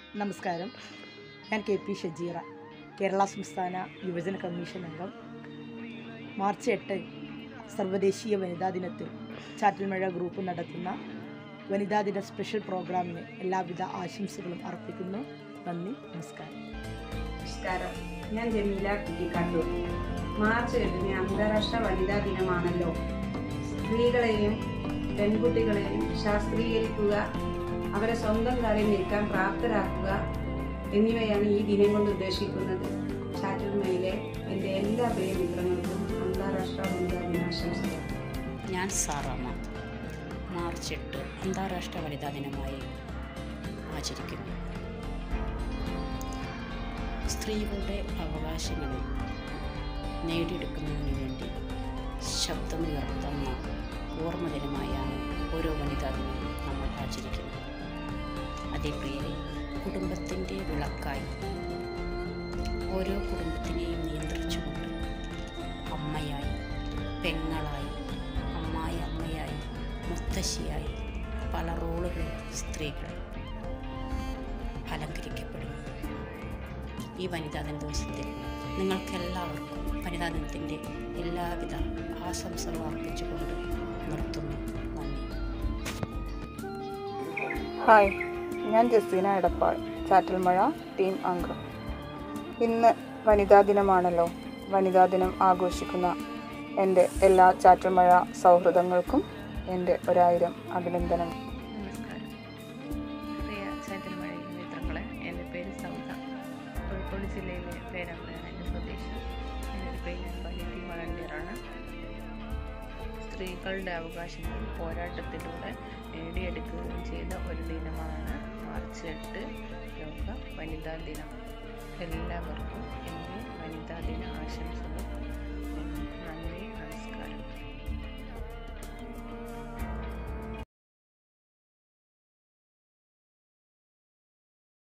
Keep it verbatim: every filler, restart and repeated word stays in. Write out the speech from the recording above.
നമസ്കാരം. ഞാൻ K P Shajeera, Kerala സംസ്ഥാന യുവജന കമ്മീഷൻ അംഗം. മാർച്ച് എട്ട് സർവ്വദേശീയ വനിതാ ദിനത്തിൽ ചാറ്റൽമഴ ഗ്രൂപ്പ് നടത്തുന്ന വനിതാ ദിന സ്പെഷ്യൽ പ്രോഗ്രാമിന് എല്ലാവിധ ആശംസകളും അർപ്പിക്കുന്നു. നന്ദി, നമസ്കാരം. നമസ്കാരം. ഞാൻ ജമീല കുറ്റിക്കാട്ടൂർ. മാർച്ച് എട്ടിന് അന്താരാഷ്ട്ര വനിതാ ദിനമാണല്ലോ. സ്ത്രീകളെയും പെൺകുട്ടികളെയും ശാസ്ത്രീകരിക്കുക, അവരെ സ്വന്തം കാലിൽ നിൽക്കാൻ പ്രാപ്തരാക്കുക എന്നിവയാണ് ഈ ദിനം കൊണ്ട് ഉദ്ദേശിക്കുന്നത്. ചാറ്റൽമഴയിലെ എൻ്റെ എല്ലാ പ്രിയ മിത്രങ്ങൾക്കും അന്താരാഷ്ട്ര വനിതാ ദിനാശംസകൾ. ഞാൻ സാറാമ്മ. മാർച്ച് എട്ട് അന്താരാഷ്ട്ര വനിതാ ദിനമായി ആചരിക്കുന്നു. സ്ത്രീകളുടെ അവകാശങ്ങളിൽ നേടിയെടുക്കുന്നതിന് വേണ്ടി ശബ്ദമുയർത്തുന്ന ഓർമ്മ ദിനമായാണ് ഓരോ വനിതാ ദിനവും നമ്മൾ ആചരിക്കുന്നത്. അതേ പ്രിയരെ, കുടുംബത്തിൻ്റെ വിളക്കായി ഓരോ കുടുംബത്തിനെയും നിയന്ത്രിച്ചുകൊണ്ട് അമ്മയായി, പെങ്ങളായി, അമ്മായി അമ്മയായി, മുത്തശ്ശിയായി പല റോളുകളിൽ സ്ത്രീകൾ അലങ്കരിക്കപ്പെടുന്നു. ഈ വനിതാ ദിന ദിവസത്തിൽ നിങ്ങൾക്കെല്ലാവർക്കും വനിതാ ദിനത്തിൻ്റെ എല്ലാവിധ ആശംസകളും അർപ്പിച്ചുകൊണ്ട് നിർത്തുന്നു. നന്ദി. ഹായ്, ഞാൻ ജസീന എടപ്പാൾ, ചാറ്റൽമഴ ടീം അംഗം. ഇന്ന് വനിതാ ദിനമാണല്ലോ. വനിതാ ദിനം ആഘോഷിക്കുന്ന എൻ്റെ എല്ലാ ചാറ്റൽമഴ സൗഹൃദങ്ങൾക്കും എൻ്റെ ഒരായിരം അഭിനന്ദനം. നമസ്കാരം. പ്രിയ ചാറ്റൽമഴ മിത്രങ്ങളെ, എൻ്റെ പേര് സൗദ. കോഴിക്കോട് ജില്ലയിലെ പേരാമ്പ്രയാണ് എൻ്റെ സ്വദേശം. എൻ്റെ പേര് വനിതി വളണ്ടിയറാണ്. സ്ത്രീകളുടെ അവകാശങ്ങൾ പോരാട്ടത്തിലൂടെ നേടിയെടുക്കുകയും ചെയ്ത ഒരു ദിനമാണ് മാർച്ച് എട്ട്, ലോക വനിതാ ദിനം. എല്ലാവർക്കും എൻ്റെ വനിതാ ദിന ആശംസകൾ.